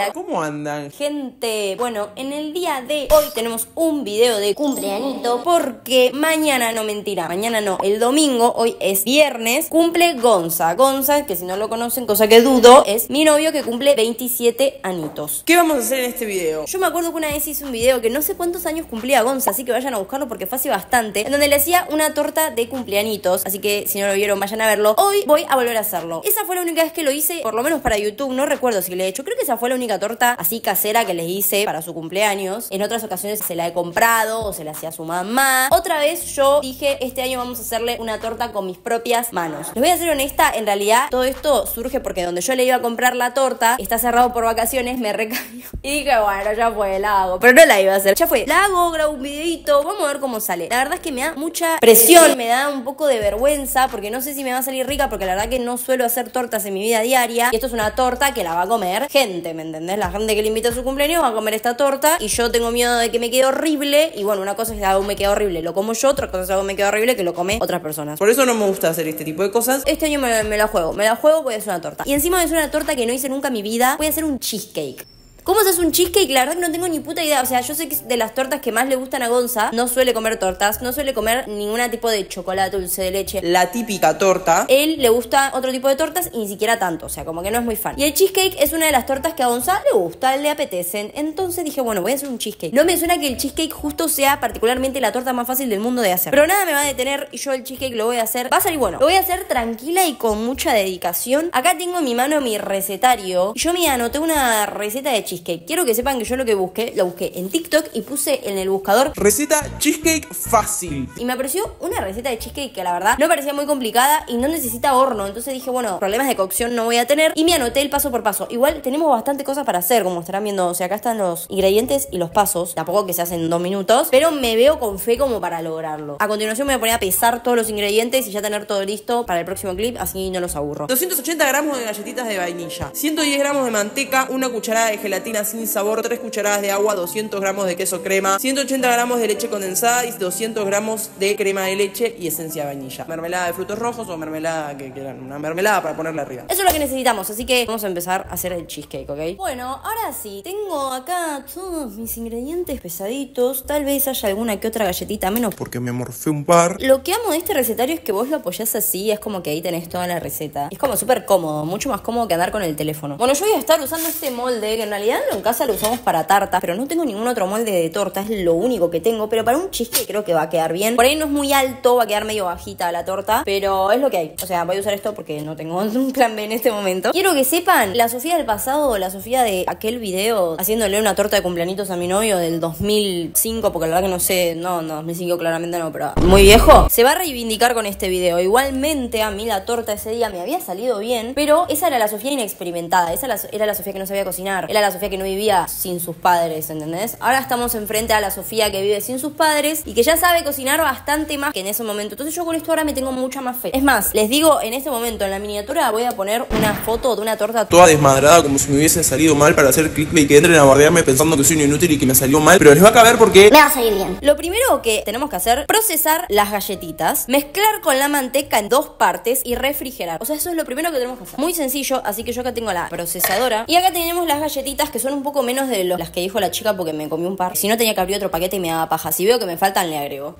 Hola, ¿cómo andan? Gente, bueno, en el día de hoy tenemos un video de cumpleañito porque mañana, no mentira, mañana no, el domingo, hoy es viernes, cumple Gonza. Gonza, que si no lo conocen, cosa que dudo, es mi novio que cumple 27 añitos. ¿Qué vamos a hacer en este video? Yo me acuerdo que una vez hice un video que no sé cuántos años cumplía Gonza, así que vayan a buscarlo porque fue hace bastante, en donde le hacía una torta de cumpleañitos, así que si no lo vieron vayan a verlo. Hoy voy a volver a hacerlo. Esa fue la única vez que lo hice, por lo menos para YouTube, no recuerdo si le he hecho, creo que esa fue la única torta así casera que les hice para su cumpleaños. En otras ocasiones se la he comprado o se la hacía a su mamá. Otra vez yo dije, este año vamos a hacerle una torta con mis propias manos. Les voy a ser honesta, en realidad todo esto surge porque donde yo le iba a comprar la torta está cerrado por vacaciones, me recayó y dije, bueno, ya fue, la hago, pero no la iba a hacer, ya fue, la hago, grabo un videito, vamos a ver cómo sale. La verdad es que me da mucha presión, me da un poco de vergüenza porque no sé si me va a salir rica, porque la verdad que no suelo hacer tortas en mi vida diaria y esto es una torta que la va a comer gente, ¿me entendés? La gente que le invita a su cumpleaños va a comer esta torta y yo tengo miedo de que me quede horrible. Y bueno, una cosa es que algo me queda horrible, lo como yo, otra cosa es que algo me queda horrible que lo come otras personas. Por eso no me gusta hacer este tipo de cosas. Este año me la juego, voy a hacer una torta. Y encima voy a hacer una torta que no hice nunca en mi vida, voy a hacer un cheesecake. ¿Cómo se hace un cheesecake? La verdad que no tengo ni puta idea. O sea, yo sé que de las tortas que más le gustan a Gonza, no suele comer tortas, no suele comer ningún tipo de chocolate, dulce de leche. La típica torta. Él le gusta otro tipo de tortas y ni siquiera tanto, o sea, como que no es muy fan. Y el cheesecake es una de las tortas que a Gonza le gusta, le apetecen. Entonces dije, bueno, voy a hacer un cheesecake. No me suena que el cheesecake justo sea particularmente la torta más fácil del mundo de hacer. Pero nada me va a detener y yo el cheesecake lo voy a hacer. Va a salir bueno. Lo voy a hacer tranquila y con mucha dedicación. Acá tengo en mi mano mi recetario. Y yo me anoté una receta de cheesecake. Quiero que sepan que yo lo busqué en TikTok y puse en el buscador receta cheesecake fácil. y me apareció una receta de cheesecake que la verdad no parecía muy complicada y no necesita horno. Entonces dije, bueno, problemas de cocción no voy a tener y me anoté el paso por paso. Igual tenemos bastante cosas para hacer, como estarán viendo. O sea, acá están los ingredientes y los pasos. Tampoco que se hacen en 2 minutos, pero me veo con fe como para lograrlo. A continuación me voy a poner a pesar todos los ingredientes y ya tener todo listo para el próximo clip, así no los aburro. 280 gramos de galletitas de vainilla, 110 gramos de manteca, una cucharada de gelatina sin sabor, 3 cucharadas de agua, 200 gramos de queso crema, 180 gramos de leche condensada y 200 gramos de crema de leche y esencia de vainilla. Mermelada de frutos rojos o mermelada que quieran, una mermelada para ponerle arriba. Eso es lo que necesitamos, así que vamos a empezar a hacer el cheesecake, ¿ok? Bueno, ahora sí, tengo acá todos mis ingredientes pesaditos. Tal vez haya alguna que otra galletita menos, Porque me morfé un par. Lo que amo de este recetario es que vos lo apoyás así, es como que ahí tenés toda la receta. Es como súper cómodo, mucho más cómodo que andar con el teléfono. Bueno, yo voy a estar usando este molde, que en realidad en casa lo usamos para tartas, pero no tengo ningún otro molde de torta, es lo único que tengo. Pero para un cheesecake creo que va a quedar bien. Por ahí no es muy alto, va a quedar medio bajita la torta, pero es lo que hay. O sea, voy a usar esto porque no tengo un plan B en este momento. Quiero que sepan, la Sofía del pasado, la Sofía de aquel video haciéndole una torta de cumpleañitos a mi novio del 2005, porque la verdad que no sé, no, 2005 claramente no, pero muy viejo, se va a reivindicar con este video. Igualmente a mí la torta ese día me había salido bien, pero esa era la Sofía inexperimentada, esa era la Sofía que no sabía cocinar, era la Sofía que no vivía sin sus padres, ¿entendés? Ahora estamos enfrente a la Sofía que vive sin sus padres y que ya sabe cocinar bastante más que en ese momento. Entonces yo con esto ahora me tengo mucha más fe. Es más, les digo, en este momento en la miniatura voy a poner una foto de una torta Toda desmadrada, como si me hubiese salido mal, para hacer clickbait, que entren a bardearme pensando que soy un inútil y que me salió mal, pero les va a caber porque Me va a salir bien. Lo primero que tenemos que hacer, procesar las galletitas, mezclar con la manteca en 2 partes y refrigerar. O sea, eso es lo primero que tenemos que hacer. Muy sencillo, así que yo acá tengo la procesadora. Y acá tenemos las galletitas que son un poco menos de las que dijo la chica porque me comí un par. Si no tenía que abrir otro paquete y me daba paja. Si veo que me faltan, le agrego.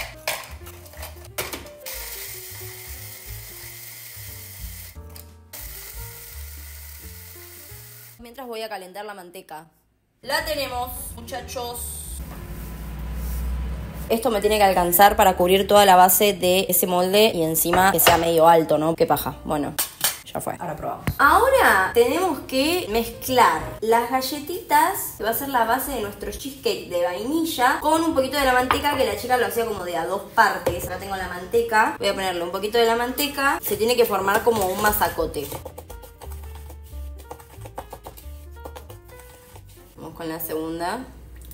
Mientras voy a calentar la manteca. La tenemos, muchachos. Esto me tiene que alcanzar para cubrir toda la base de ese molde y encima que sea medio alto, ¿no? Qué paja. Bueno, ya fue. Ahora probamos. Ahora tenemos que mezclar las galletitas, que va a ser la base de nuestro cheesecake de vainilla, con un poquito de la manteca, que la chica lo hacía como de a 2 partes. Acá tengo la manteca. Voy a ponerle un poquito de la manteca. Se tiene que formar como un masacote. Vamos con la segunda.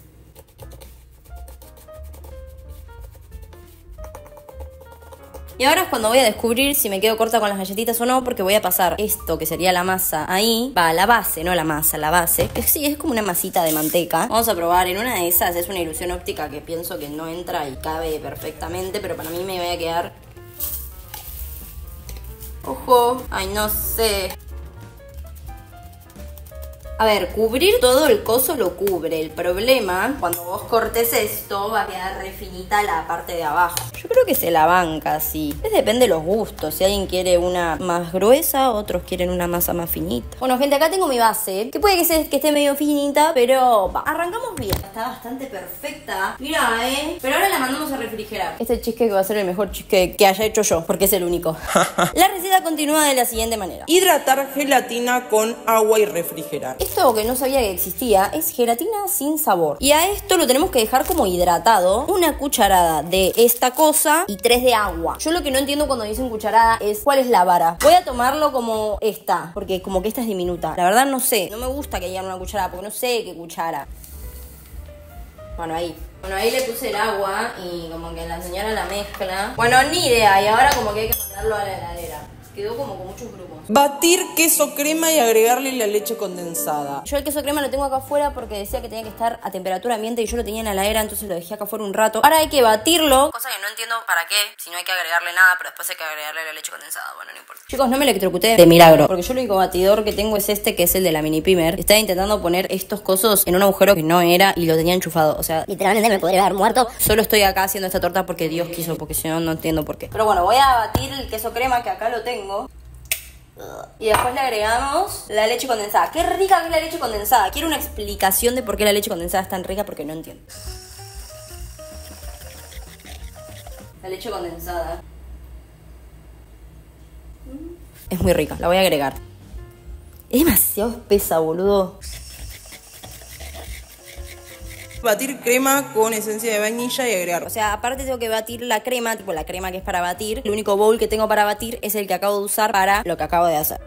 Y ahora es cuando voy a descubrir si me quedo corta con las galletitas o no, porque voy a pasar esto, que sería la masa, ahí. Va, la base, no la masa, la base. Que sí, es como una masita de manteca. Vamos a probar, en una de esas es una ilusión óptica que pienso que no entra y cabe perfectamente, pero para mí me voy a quedar... Ojo, ay, no sé. A ver, cubrir todo el coso lo cubre. El problema, cuando vos cortes esto, va a quedar re finita la parte de abajo. Yo creo que se la banca así. Depende de los gustos. Si alguien quiere una más gruesa, otros quieren una masa más finita. Bueno, gente, acá tengo mi base, que puede que esté medio finita, pero va. Arrancamos bien. Está bastante perfecta. Mira, pero ahora la mandamos a refrigerar. Este cheesecake va a ser el mejor cheesecake que haya hecho yo, porque es el único. La receta continúa de la siguiente manera. Hidratar gelatina con agua y refrigerar. Esto que no sabía que existía es gelatina sin sabor. Y a esto lo tenemos que dejar como hidratado. Una cucharada de esta cosa y 3 de agua. Yo lo que no entiendo cuando dicen cucharada es cuál es la vara. Voy a tomarlo como esta, porque como que esta es diminuta. La verdad no sé. No me gusta que digan una cucharada, porque no sé qué cuchara. Bueno, ahí le puse el agua y como que la señora la mezcla. Bueno, ni idea. Y ahora como que hay que mandarlo a la heladera. Quedó como con muchos grumos. Batir queso crema y agregarle la leche condensada. Yo el queso crema lo tengo acá afuera porque decía que tenía que estar a temperatura ambiente y yo lo tenía en la heladera, entonces lo dejé acá afuera un rato. Ahora hay que batirlo. Cosa que no entiendo para qué, si no hay que agregarle nada, pero después hay que agregarle la leche condensada. Bueno, no importa. Chicos, no me electrocuté de milagro, porque yo el único batidor que tengo es este, que es el de la mini primer. Estaba intentando poner estos cosos en un agujero que no era y lo tenía enchufado. O sea, literalmente me podría haber muerto. Solo estoy acá haciendo esta torta porque Dios quiso, porque si no, no entiendo por qué. Pero bueno, voy a batir el queso crema, que acá lo tengo. Y después le agregamos la leche condensada. Qué rica que es la leche condensada. Quiero una explicación de por qué la leche condensada es tan rica, porque no entiendo. La leche condensada es muy rica, la voy a agregar. Es demasiado espesa, boludo. Batir crema con esencia de vainilla y agregar. O sea, aparte tengo que batir la crema, tipo la crema que es para batir. El único bowl que tengo para batir es el que acabo de usar para lo que acabo de hacer.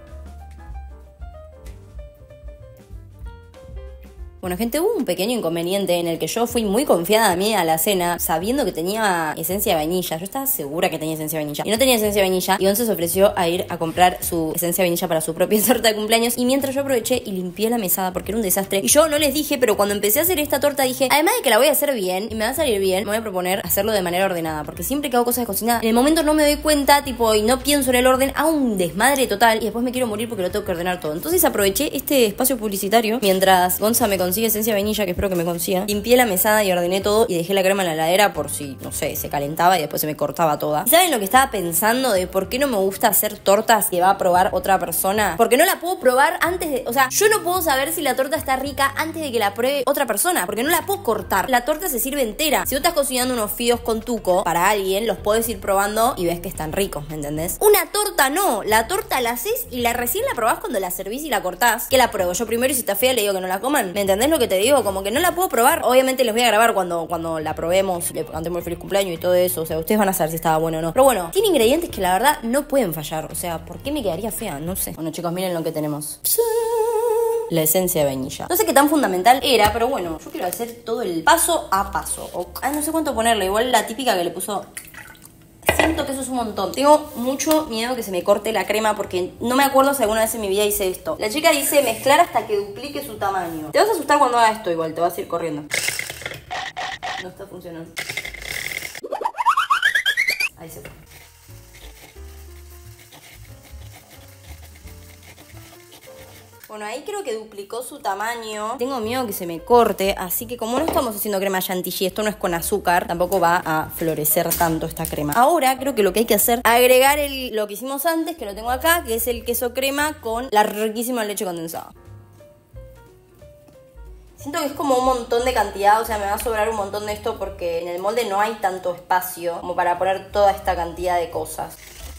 Bueno, gente, hubo un pequeño inconveniente en el que yo fui muy confiada a mí a la cena, sabiendo que tenía esencia de vainilla. Yo estaba segura que tenía esencia de vainilla. Y no tenía esencia de vainilla. Y Gonza se ofreció a ir a comprar su esencia de vainilla para su propia torta de cumpleaños. Y mientras yo aproveché y limpié la mesada porque era un desastre. Y yo no les dije, pero cuando empecé a hacer esta torta dije, además de que la voy a hacer bien y me va a salir bien, me voy a proponer hacerlo de manera ordenada. Porque siempre que hago cosas de cocina, en el momento no me doy cuenta, tipo, y no pienso en el orden, hago un desmadre total. Y después me quiero morir porque lo tengo que ordenar todo. Entonces aproveché este espacio publicitario mientras Gonza me consigue esencia de vainilla, que espero que me consiga. Limpié la mesada y ordené todo y dejé la crema en la heladera por si, no sé, se calentaba y después se me cortaba toda. ¿Y saben lo que estaba pensando de por qué no me gusta hacer tortas que va a probar otra persona? Porque no la puedo probar antes de... O sea, yo no puedo saber si la torta está rica antes de que la pruebe otra persona, porque no la puedo cortar. La torta se sirve entera. Si vos estás cocinando unos fideos con tuco para alguien, los podés ir probando y ves que están ricos, ¿me entendés? Una torta no. La torta la haces y la recién la probás cuando la servís y la cortás. Que la pruebo yo primero y si está fea le digo que no la coman. ¿Me entendés lo que te digo? Como que no la puedo probar. Obviamente les voy a grabar cuando la probemos, le cantemos el feliz cumpleaños y todo eso. O sea, ustedes van a saber si estaba bueno o no. Pero bueno, tiene ingredientes que la verdad no pueden fallar. O sea, ¿por qué me quedaría fea? No sé. Bueno, chicos, miren lo que tenemos. La esencia de vainilla. No sé qué tan fundamental era, pero bueno, yo quiero hacer todo el paso a paso. No sé cuánto ponerle. Igual la típica que le puso... Siento que eso es un montón. Tengo mucho miedo que se me corte la crema porque no me acuerdo si alguna vez en mi vida hice esto. La chica dice mezclar hasta que duplique su tamaño. Te vas a asustar cuando haga esto igual, te vas a ir corriendo. No está funcionando. Ahí se fue. Bueno, ahí creo que duplicó su tamaño. Tengo miedo que se me corte, así que como no estamos haciendo crema chantilly, esto no es con azúcar, tampoco va a florecer tanto esta crema. Ahora creo que lo que hay que hacer, agregar lo que hicimos antes, que lo tengo acá, que es el queso crema con la riquísima leche condensada. Siento que es como un montón de cantidad, o sea, me va a sobrar un montón de esto porque en el molde no hay tanto espacio como para poner toda esta cantidad de cosas.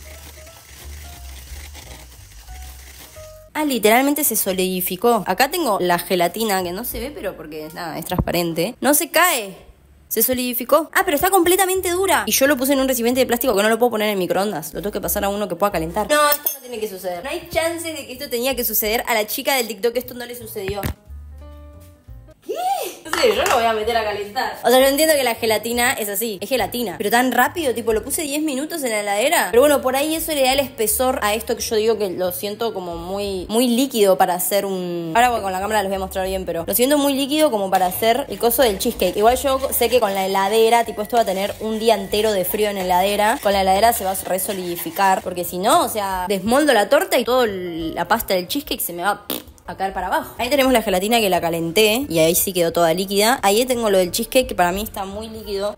Ah, literalmente se solidificó. Acá tengo la gelatina, que no se ve, pero porque nada, es transparente. No se cae. Se solidificó. Ah, pero está completamente dura. Y yo lo puse en un recipiente de plástico que no lo puedo poner en microondas. Lo tengo que pasar a uno que pueda calentar. No, esto no tiene que suceder. No hay chance de que esto tenía que suceder. A la chica del TikTok esto no le sucedió. ¿Qué? No sé, yo lo voy a meter a calentar. O sea, yo entiendo que la gelatina es así, es gelatina. Pero tan rápido, tipo, lo puse 10 minutos en la heladera. Pero bueno, por ahí eso le da el espesor a esto que yo digo que lo siento como muy líquido para hacer un... Ahora con la cámara les voy a mostrar bien, pero lo siento muy líquido como para hacer el coso del cheesecake. Igual yo sé que con la heladera, tipo, esto va a tener un día entero de frío en la heladera. Con la heladera se va a resolidificar, porque si no, o sea, desmoldo la torta y toda la pasta del cheesecake se me va... a a caer para abajo. Ahí tenemos la gelatina que la calenté y ahí sí quedó toda líquida. Ahí tengo lo del cheesecake que para mí está muy líquido.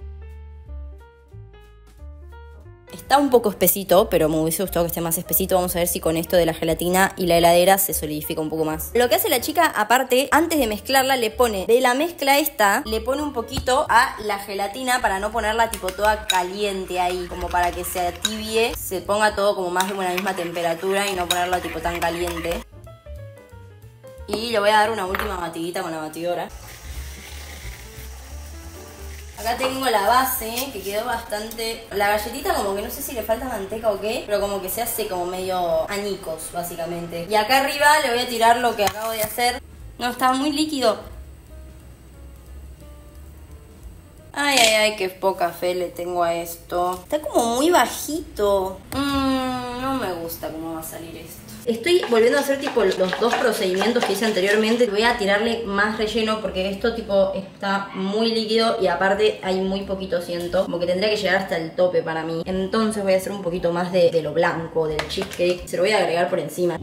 Está un poco espesito, pero me hubiese gustado que esté más espesito. Vamos a ver si con esto de la gelatina y la heladera se solidifica un poco más. Lo que hace la chica, aparte, antes de mezclarla, le pone de la mezcla esta, le pone un poquito a la gelatina para no ponerla tipo toda caliente ahí, como para que se atibie, se ponga todo como más de una misma temperatura y no ponerla tipo tan caliente. Y le voy a dar una última batidita con la batidora. Acá tengo la base, que quedó bastante... La galletita como que no sé si le falta manteca o qué, pero como que se hace como medio añicos, básicamente. Y acá arriba le voy a tirar lo que acabo de hacer. No, está muy líquido. Ay, ay, ay, qué poca fe le tengo a esto. Está como muy bajito. No me gusta cómo va a salir esto. Estoy volviendo a hacer tipo los dos procedimientos que hice anteriormente. Voy a tirarle más relleno porque esto tipo está muy líquido y aparte hay muy poquito, siento. Como que tendría que llegar hasta el tope para mí. Entonces voy a hacer un poquito más de lo blanco, del cheesecake. Se lo voy a agregar por encima.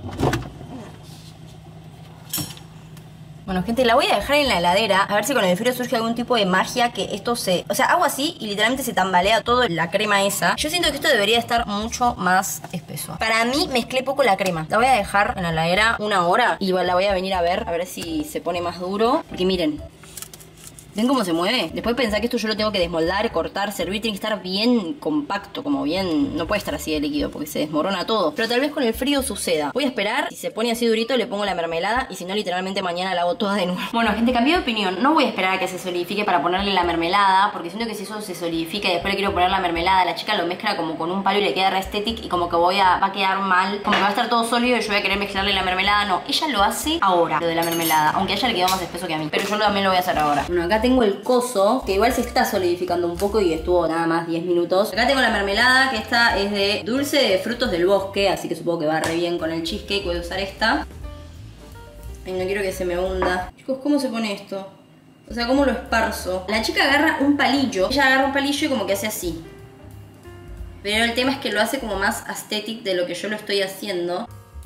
Bueno, gente, la voy a dejar en la heladera a ver si con el frío surge algún tipo de magia que esto se... O sea, hago así y literalmente se tambalea toda la crema esa. Yo siento que esto debería estar mucho más espeso. Para mí mezclé poco la crema. La voy a dejar en la heladera 1 hora y la voy a venir a ver si se pone más duro. Porque miren... ¿Ven cómo se mueve? Después pensar que esto yo lo tengo que desmoldar, cortar, servir. Tiene que estar bien compacto, como bien... No puede estar así de líquido porque se desmorona todo. Pero tal vez con el frío suceda. Voy a esperar. Si se pone así durito le pongo la mermelada. Y si no, literalmente mañana la hago toda de nuevo. Bueno, gente, cambié de opinión. No voy a esperar a que se solidifique para ponerle la mermelada. Porque siento que si eso se solidifica y después le quiero poner la mermelada, la chica lo mezcla como con un palo y le queda re estético. Y como que va a quedar mal. Como que va a estar todo sólido y yo voy a querer mezclarle la mermelada. No, ella lo hace ahora, lo de la mermelada. Aunque a ella le quedó más espeso que a mí. Pero yo también lo voy a hacer ahora. Bueno, acá tengo el coso, que igual se está solidificando un poco y estuvo nada más 10 minutos. Acá tengo la mermelada, que esta es de dulce de frutos del bosque, así que supongo que va re bien con el cheesecake. Voy a usar esta. Ay, no quiero que se me hunda. Chicos, ¿cómo se pone esto? O sea, ¿cómo lo esparzo? La chica agarra un palillo. Ella agarra un palillo y como que hace así. Pero el tema es que lo hace como más aesthetic de lo que yo lo estoy haciendo.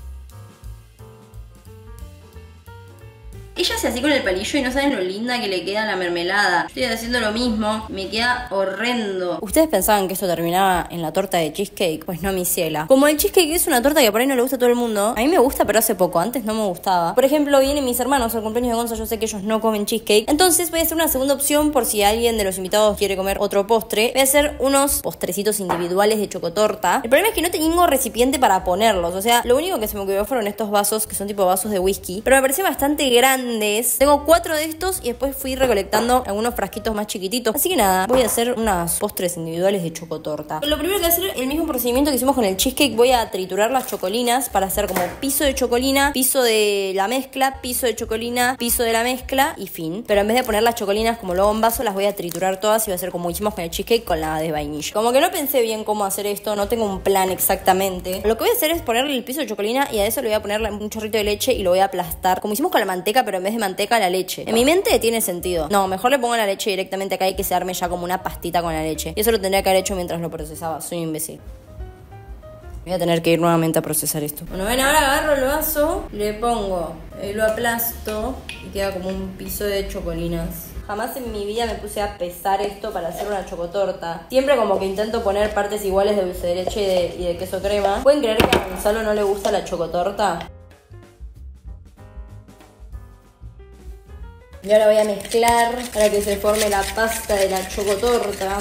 Ella hace así con el palillo y no saben lo linda que le queda la mermelada. Estoy haciendo lo mismo, me queda horrendo. ¿Ustedes pensaban que esto terminaba en la torta de cheesecake? Pues no, mi ciela. Como el cheesecake es una torta que por ahí no le gusta a todo el mundo, a mí me gusta pero hace poco, antes no me gustaba. Por ejemplo, vienen mis hermanos al cumpleaños de Gonza, yo sé que ellos no comen cheesecake. Entonces voy a hacer una segunda opción por si alguien de los invitados quiere comer otro postre. Voy a hacer unos postrecitos individuales de chocotorta. El problema es que no tengo recipiente para ponerlos, o sea, lo único que se me ocurrió fueron estos vasos que son tipo vasos de whisky. Pero me pareció bastante grande. Tengo 4 de estos y después fui recolectando algunos frasquitos más chiquititos. Así que nada, voy a hacer unos postres individuales de chocotorta. Lo primero que voy a hacer, el mismo procedimiento que hicimos con el cheesecake. Voy a triturar las chocolinas para hacer como piso de chocolina, piso de la mezcla, piso de chocolina, piso de la mezcla y fin. Pero en vez de poner las chocolinas como luego en vaso, las voy a triturar todas y voy a hacer como hicimos con el cheesecake con la de vainilla. Como que no pensé bien cómo hacer esto, no tengo un plan exactamente. Lo que voy a hacer es ponerle el piso de chocolina y a eso le voy a poner un chorrito de leche y lo voy a aplastar. Como hicimos con la manteca, pero en vez de manteca, la leche. En mi mente tiene sentido. No, mejor le pongo la leche directamente acá y que se arme ya como una pastita con la leche. Y eso lo tendría que haber hecho mientras lo procesaba. Soy un imbécil. Voy a tener que ir nuevamente a procesar esto. Bueno, ven, ahora agarro el vaso, le pongo, lo aplasto y queda como un piso de chocolinas. Jamás en mi vida me puse a pesar esto para hacer una chocotorta. Siempre como que intento poner partes iguales de dulce de leche y de queso crema. ¿Pueden creer que a Gonzalo no le gusta la chocotorta? Y ahora voy a mezclar para que se forme la pasta de la chocotorta.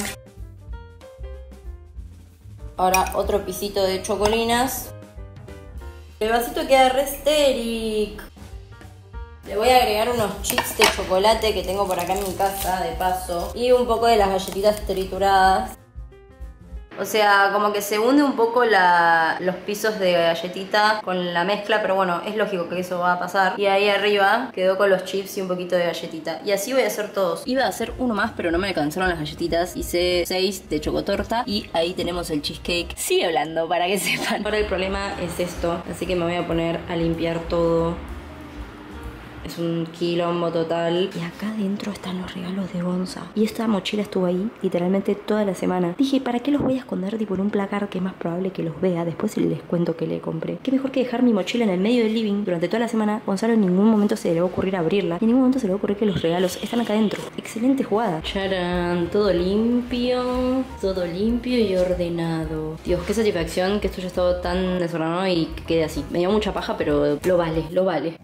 Ahora otro pisito de chocolinas. El vasito queda re estérico. Le voy a agregar unos chips de chocolate que tengo por acá en mi casa, de paso. Y un poco de las galletitas trituradas. O sea, como que se hunde un poco los pisos de galletita con la mezcla, pero bueno, es lógico que eso va a pasar. Y ahí arriba quedó con los chips y un poquito de galletita. Y así voy a hacer todos. Iba a hacer uno más, pero no me alcanzaron las galletitas. Hice 6 de chocotorta y ahí tenemos el cheesecake. Sigue hablando para que sepan. Ahora el problema es esto, así que me voy a poner a limpiar todo. Es un quilombo total. Y acá adentro están los regalos de Gonza. Y esta mochila estuvo ahí literalmente toda la semana. Dije, ¿para qué los voy a esconder tipo en un placar que es más probable que los vea? Después les cuento que le compré. Qué mejor que dejar mi mochila en el medio del living durante toda la semana. Gonzalo en ningún momento se le va a ocurrir abrirla. Y en ningún momento se le va a ocurrir que los regalos están acá adentro. Excelente jugada. Charán, todo limpio y ordenado. Dios, qué satisfacción que esto ya estado tan desordenado y que quede así. Me dio mucha paja, pero lo vale, lo vale.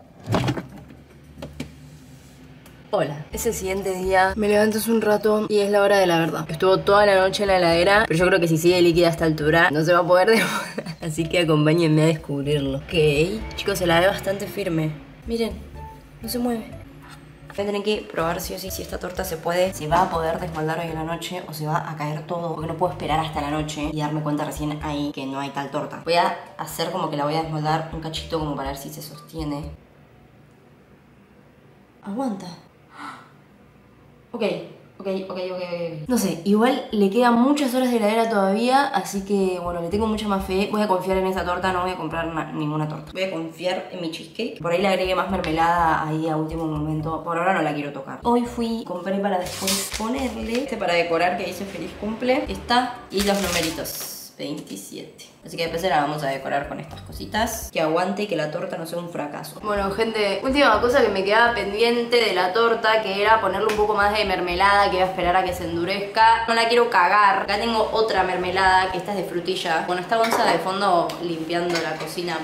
Hola, es el siguiente día, me levanto hace un rato y es la hora de la verdad. Estuvo toda la noche en la heladera, pero yo creo que si sigue líquida a esta altura no se va a poder demorar. Así que acompáñenme a descubrirlo. Ok, chicos, se la ve bastante firme. Miren, no se mueve. Voy a tener que probar sí o sí si esta torta se puede, si va a poder desmoldar hoy en la noche o se va a caer todo, porque no puedo esperar hasta la noche y darme cuenta recién ahí que no hay tal torta. Voy a hacer como que la voy a desmoldar un cachito como para ver si se sostiene. Aguanta. Ok. No sé, igual le quedan muchas horas de heladera todavía, así que bueno, le tengo mucha más fe. Voy a confiar en esa torta, no voy a comprar ninguna torta. Voy a confiar en mi cheesecake. Por ahí le agregué más mermelada ahí a último momento. Por ahora no la quiero tocar. Hoy compré para después ponerle para decorar que dice feliz cumple. Esta y los numeritos. 27. Así que después la vamos a decorar con estas cositas. Que aguante y que la torta no sea un fracaso. Bueno, gente, última cosa que me quedaba pendiente de la torta, que era ponerle un poco más de mermelada, que voy a esperar a que se endurezca. No la quiero cagar. Acá tengo otra mermelada, que esta es de frutilla. Bueno, está Gonza de fondo limpiando la cocina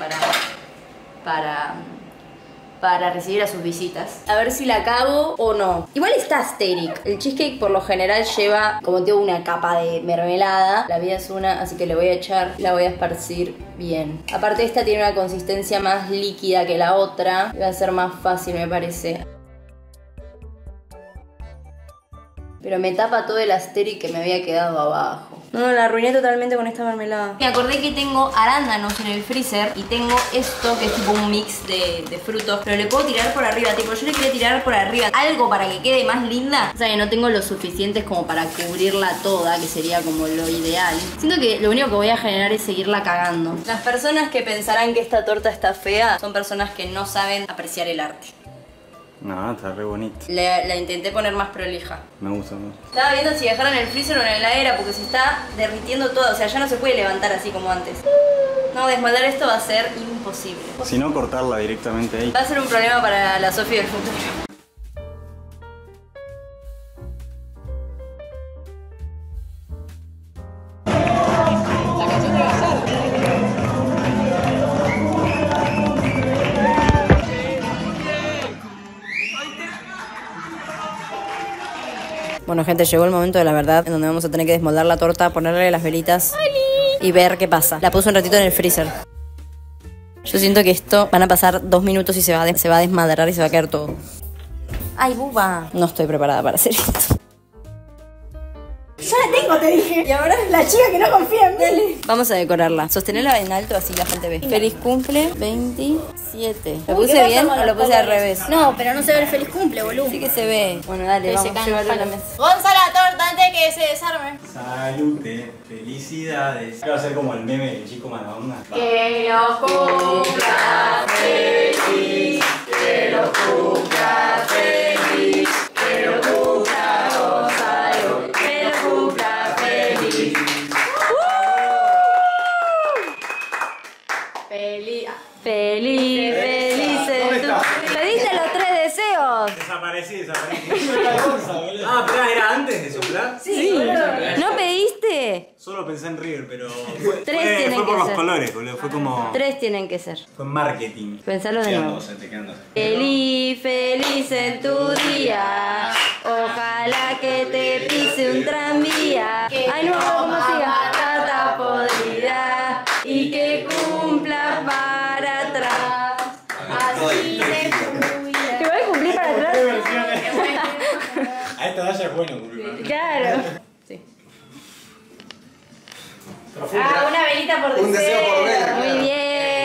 para recibir a sus visitas. A ver si la cago o no. Igual está asteric. El cheesecake por lo general lleva como tengo una capa de mermelada. La vida es una, así que le voy a echar, la voy a esparcir bien. Aparte esta tiene una consistencia más líquida que la otra. Va a ser más fácil, me parece. Pero me tapa todo el asteric que me había quedado abajo. No, la arruiné totalmente con esta mermelada. Me acordé que tengo arándanos en el freezer y tengo esto que es tipo un mix de frutos. Pero le puedo tirar por arriba, tipo yo le quería tirar por arriba algo para que quede más linda. O sea que no tengo lo suficientes como para cubrirla toda, que sería como lo ideal. Siento que lo único que voy a generar es seguirla cagando. Las personas que pensarán que esta torta está fea son personas que no saben apreciar el arte. No, está re bonito. La intenté poner más prolija. Me gusta mucho. Estaba viendo si dejarla en el freezer o en la heladera porque se está derritiendo todo. O sea, ya no se puede levantar así como antes. No, desmoldar esto va a ser imposible. Si no, cortarla directamente ahí. Va a ser un problema para la Sofi del futuro. Bueno, gente, llegó el momento de la verdad, en donde vamos a tener que desmoldar la torta, ponerle las velitas y ver qué pasa. La puse un ratito en el freezer. Yo siento que esto van a pasar 2 minutos y se va a desmadrar y se va a caer todo. ¡Ay, buba! No estoy preparada para hacer esto. Ya la tengo, te dije. Y ahora es la chica que no confía en mí. Vamos a decorarla. Sostenerla en alto así la gente ve. Feliz cumple 27. ¿Lo Uy, puse ¿qué bien pasa con o lo los puse al colores? revés? No, pero no se ve el feliz cumple, boludo. Sí que se ve. Bueno, dale, Ahí vamos se a caen llevarlo a los la palos. mesa. Gonza la torta antes que se desarme. Salute, felicidades. Va a ser como el meme del chico Maradona. Que lo cumpla feliz, que lo cumpla feliz, que lo cumpla Gonzalo, que lo cumpla feliz. Feliz. Feliz, feliz. ¿Pediste los 3 deseos? Desaparecí. Ah, pero era antes de soplar. Sí. ¿No pediste? Solo pensé en River, pero Tienen fue que por los ser. colores, boludo. Fue como... 3 tienen que ser. Fue marketing. Pensalo de nuevo. Te quedan 12. Feliz, feliz en tu día. Ojalá que te pise un tranvía. Ay, no, ¿cómo siga? Tata podrida. Y que cumpla para atrás. Así de cuida. ¿Te voy a cumplir para atrás? A esta talla es bueno, boludo. Claro. Sí. Ah, una velita por deseo. Un deseo por ver. Muy bien.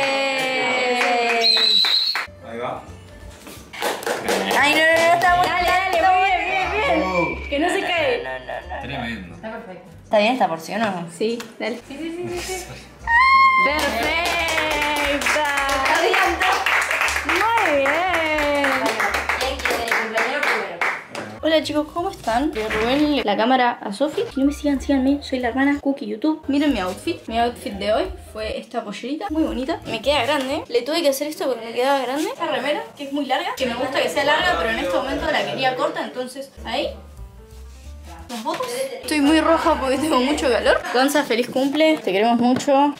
Ahí va. Ay, no, está muy bien. Que no se cae. No. Tremendo. Está perfecto. ¿Está bien esta porción o no? Sí, dale. Sí. ¡Perfecta! Muy bien. Hola chicos, ¿cómo están? Le robé la cámara a Sofi. Si no me sigan, síganme. Soy la hermana Cookie YouTube. Miren mi outfit. Mi outfit de hoy fue esta pollerita, muy bonita. Me queda grande. Le tuve que hacer esto porque me quedaba grande. Esta remera, que es muy larga. Que me gusta que sea larga, pero en este momento la quería corta. Entonces, ahí. Las botas. Estoy muy roja porque tengo mucho calor. Gonza, feliz cumple. Te queremos mucho.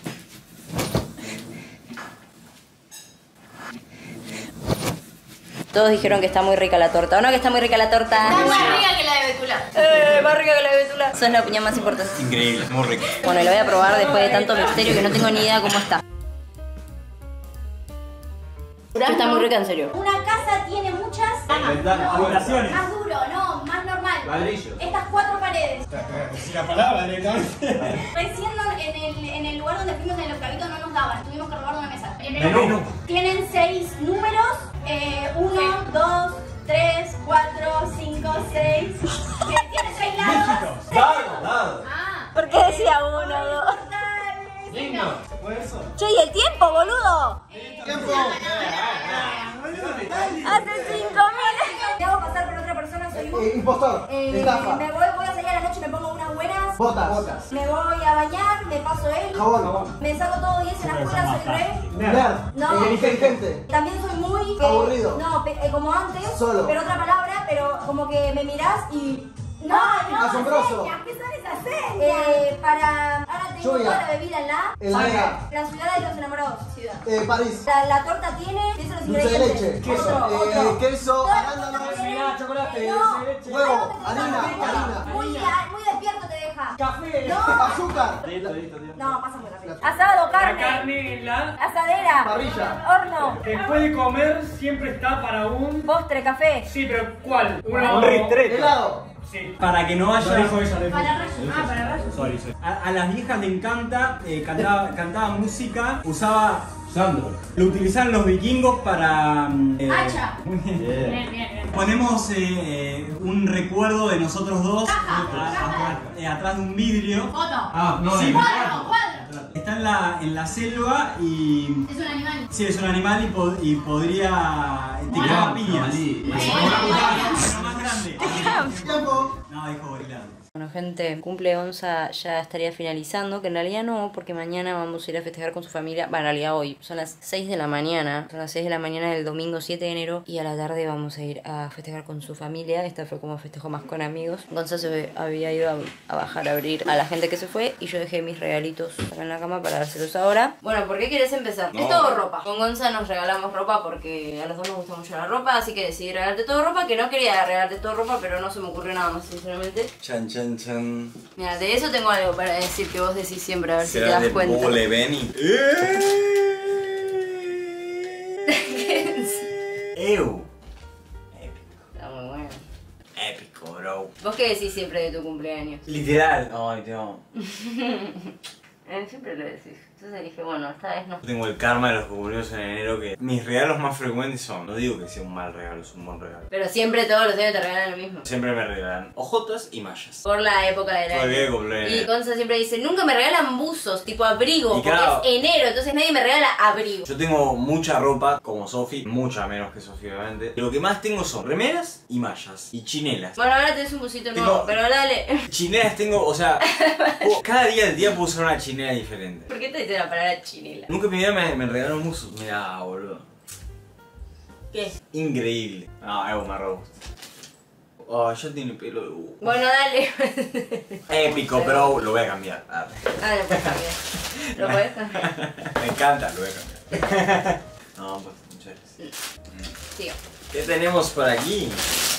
Todos dijeron que está muy rica la torta. ¿O no que está muy rica la torta? Está más rica que la de Betula. Más rica que la de Betula. Esa es la opinión más importante. Increíble, muy rico. Bueno, y lo voy a probar después de tanto misterio que no tengo ni idea cómo está. Está muy rica, en serio. Una casa tiene muchas Habitaciones. más duro, no, más normal. Ladrillos. Estas 4 paredes. Si la palabra directamente. Recién en el lugar donde fuimos en el octavito no nos daban, tuvimos que robar una mesa. Menú. Tienen 6 números, 1, 2, 3, 4, 5, 6. Tiene 6 lados. Dado. Ah. ¿Por qué decía 1, 2? Digno. ¿Fue eso? Che, ¿y el tiempo, boludo? Tiempo. Hace 5.000. Te hago pasar por otra persona, soy un... Impostor, estafa, voy a salir a la noche, me pongo unas buenas. botas, Me voy a bañar, me paso él. jabón, Me saco todo 10 en la escuela, soy re. nerd, No. inteligente, También soy muy... Aburrido. No, como antes. Solo. Pero otra palabra, pero como que me mirás y... No, Asombroso. señas, ¿qué son esas señas? Ahora tengo Lluvia. toda la bebida en la... heladera, La ciudad de los enamorados, ciudad. París, La torta tiene... Eso los dulce de ingredientes. leche, queso, Otro. queso, Todas las arándanos, cosas tienen- chocolate, No. dulce de leche. huevo, harina, Muy despierto te deja. Café. No. azúcar, Listo. No, pasa muy rápido. Asado, carne. Carne en la... Asadera. parrilla, Horno. Después de comer siempre está para un... Postre, café. Sí, pero ¿cuál? Un ristreto. helado, Sí. Para que no haya... Para rayos. Para rayos. A las viejas le encanta, cantaba música, usaba... Sandro. Lo utilizaban los vikingos para... Hacha. Bien. Ponemos un recuerdo de nosotros dos atrás de un vidrio. Foto. Ah, no, Sí, de cuadro. Está en la selva y... Es un animal. Sí, es un animal y podría... Te clava piñas. Pero más grande. tiempo, No, dijo gorilado. Bueno, gente, cumple Gonza ya estaría finalizando, que en realidad no, porque mañana vamos a ir a festejar con su familia. Bueno, en realidad hoy son las 6 de la mañana, son las 6 de la mañana del domingo 7 de enero y a la tarde vamos a ir a festejar con su familia. Esta fue como festejo más con amigos. Gonza se había ido a bajar a abrir a la gente que se fue y yo dejé mis regalitos acá en la cama para dárselos ahora. Bueno, ¿por qué querés empezar? Es todo ropa. Con Gonza nos regalamos ropa porque a los dos nos gusta mucho la ropa, así que decidí regalarte todo ropa, que no quería regalarte todo ropa, pero no se me ocurrió nada más, sinceramente. Chan. Mira, de eso tengo algo para decir que vos decís siempre, a ver si te Será das de cuenta. Bole Benny. Ew. Está muy bueno. Épico, bro. ¿Vos qué decís siempre de tu cumpleaños? Literal. Ay, te amo. Siempre lo decís. Entonces dije, bueno, esta vez no. Tengo el karma de los cumpleaños en enero que mis regalos más frecuentes son... No digo que sea un mal regalo, es un buen regalo. Pero siempre todos los años te regalan lo mismo. Siempre me regalan ojotas y mallas. Por la época del Por el día de año. cumpleaños. Y Gonza siempre dice, nunca me regalan buzos, tipo abrigo, Y porque claro. es enero, entonces nadie me regala abrigo. Yo tengo mucha ropa, como Sofi, mucha menos que Sofi obviamente. Y lo que más tengo son remeras y mallas. Y chinelas. Bueno, ahora tenés un busito Tengo- nuevo, pero dale. Chinelas tengo, o sea, cada día del día puedo usar una chinela diferente. ¿Por qué te dice la palabra chinela? Nunca en mi vida me regalaron buzos. Mirá, boludo. ¿Qué? Increíble. No, Evo me re gusta. Oh, ya tiene pelo de búho. Bueno, dale. Épico, pero lo voy a cambiar. Arre. Ah, lo puedes cambiar. Lo puedes cambiar. Me encanta, lo voy a cambiar. No, pues, muchas gracias. Sigo. ¿Qué tenemos por aquí?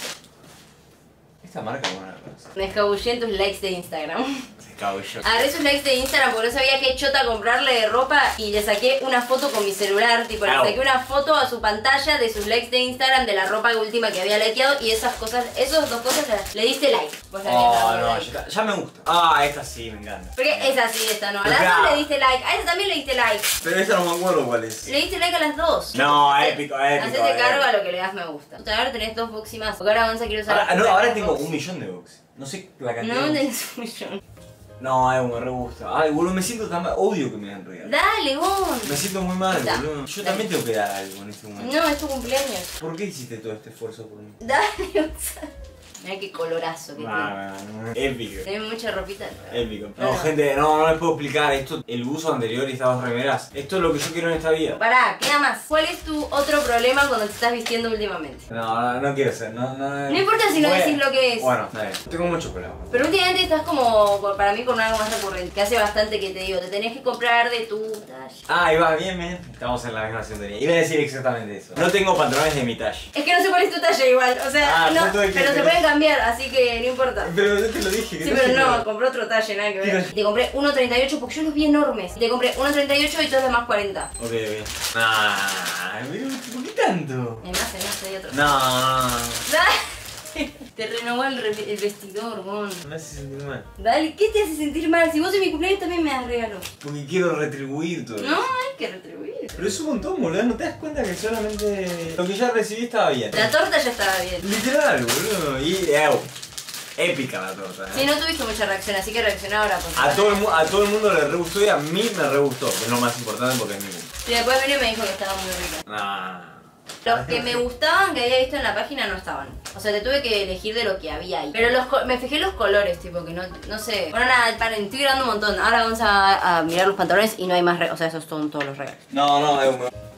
Esta marca buena, ¿verdad? Me escabullé en tus likes de Instagram. Se cabulló. Agarré sus likes de Instagram porque no sabía qué chota comprarle de ropa y le saqué una foto con mi celular, tipo le Au. saqué una foto a su pantalla de sus likes de Instagram de la ropa última que había likeado y esas cosas, esas dos cosas le diste like. Vos la Oh, neta, no, like. ya me gusta. Ah, esta sí, me encanta. Porque esa sí, esta no. A Pero las claro. dos le diste like, a esa también le diste like. Pero esta no me acuerdo cuál es. Le diste like a las dos. No, épico, épico. Hacete cargo a lo que le das me gusta. Ahora tenés 2 boxy más. Porque ahora Gonza quiere usar. Ahora, no, las ahora dos tengo boxy. 1 millón de box. No sé la cantidad. No de box. tenés 1 millón. No, me re gusta. Ay, boludo, me siento tan mal. Odio que me den regalos. Dale, vos. Me siento muy mal, Da. boludo. Yo Dale. también tengo que dar algo en este momento. No, es tu cumpleaños. ¿Por qué hiciste todo este esfuerzo por mí? Dale, Gonza. Mirá qué colorazo que tiene. Épico. Tiene mucha ropita. Épico. No, gente, no les puedo explicar. Esto, el buzo anterior y estas dos remeras. Esto es lo que yo quiero en esta vida. Pará, queda más. ¿Cuál es tu otro problema cuando te estás vistiendo últimamente? No quiero ser. No importa si no decís lo que es. Bueno, está bien. Tengo muchos problemas. Pero últimamente estás como, para mí, con algo más recurrente. Que hace bastante que te digo, te tenés que comprar de tu talla. Ah, ahí va, bien. Estamos en la misma sintonía. Iba a decir exactamente eso. No tengo pantalones de mi talla. Es que no sé cuál es tu talla igual, o sea, no, pero se pueden cambiar, así que no importa. Pero yo te lo dije. Sí, pero no, compré otro talle, nada que ver. Te compré 1.38 porque yo los vi enormes. Te compré 1.38 y todos los demás 40. Ok. ¿Por qué tanto? Además, hay otro. No. Te renovó el vestidor, Gon. Me hace sentir mal. Dale, ¿qué te hace sentir mal? Si vos en mi cumpleaños también me das regalos. Porque quiero retribuir todo No, eso. hay que retribuir. Pero es un montón, boludo. ¿No te das cuenta que solamente lo que ya recibí estaba bien? La torta ya estaba bien. Literal, boludo. Y épica la torta. Sí, no tuviste mucha reacción, así que reacciona ahora. A todo el mundo le re gustó y a mí me re gustó. Que es lo más importante porque es mi gusto. Y después vino y me dijo que estaba muy rica. Los que me gustaban que había visto en la página no estaban. O sea, te tuve que elegir de lo que había ahí. Pero me fijé en los colores, tipo, que no sé. Bueno, nada, estoy grabando un montón. Ahora vamos a mirar los pantalones y no hay más o sea, esos son todos los regalos. No,